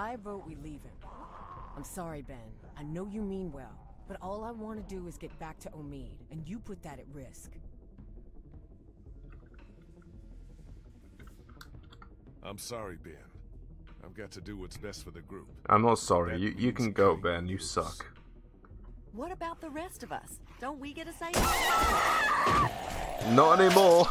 I vote we leave him. I'm sorry, Ben. I know you mean well, but all I want to do is get back to Omid, and you put that at risk. I'm sorry, Ben. I've got to do what's best for the group. I'm not sorry. That You can means go, cutting Ben. you You loose. suck. What about the rest of us? Don't we get a say? Not anymore.